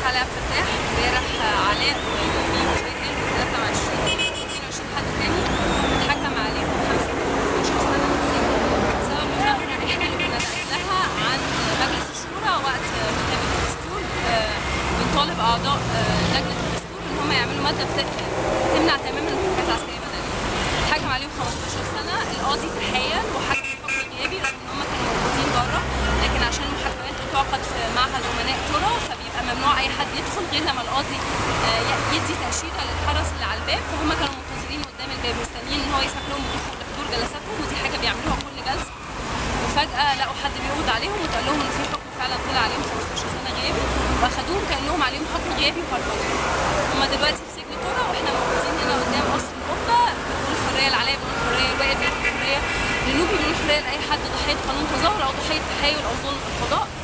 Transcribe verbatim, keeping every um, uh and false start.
علاء عبد الفتاح، امبارح علاء ونوبي ووائل وثلاثة وعشرين اتنين وعشرين حد تاني اتحكم عليهم خمسين خمستاشر سنة بسبب مظاهرة احنا اللي كنا نقلها عن مجلس الشورى وقت كتابة الدستور. بنطالب أعضاء لجنة الدستور إن هم يعملوا مادة تمنع تماما المحاكمات العسكرية مدنية. اتحكم عليهم خمستاشر سنة، القاضي تحايل وحكم حكم غيابي رغم إن هم كانوا موجودين بره، لكن عشان المحاكمات بتعقد في معهد أمناء ترى فبيبقى ممنوع أي حد يدخل غير لما القاضي يدي تأشيرة للحرس اللي على الباب، فهم كانوا منتظرين قدام الباب مستنيين إن هو يسمح لهم بدخول لحضور جلساتهم، ودي حاجة بيعملوها كل جلسة. وفجأة لقوا حد بيقبض عليهم وتقال لهم إن في حكم فعلا طلع عليهم خمستاشر سنة غيابي، واخدوهم كأنهم عليهم حكم غيابي وهربوا. هم دلوقتي في سجن ترى واحنا موجودين هنا قدام قصر القبة، بنقول الحرية لعلاء، بنقول الحرية لوائل، بنقول الحرية لنوبي، بنقول الحرية لأي حد ضحية قانون تظاهر أو ضحية تحايل أو ظلم القضاء.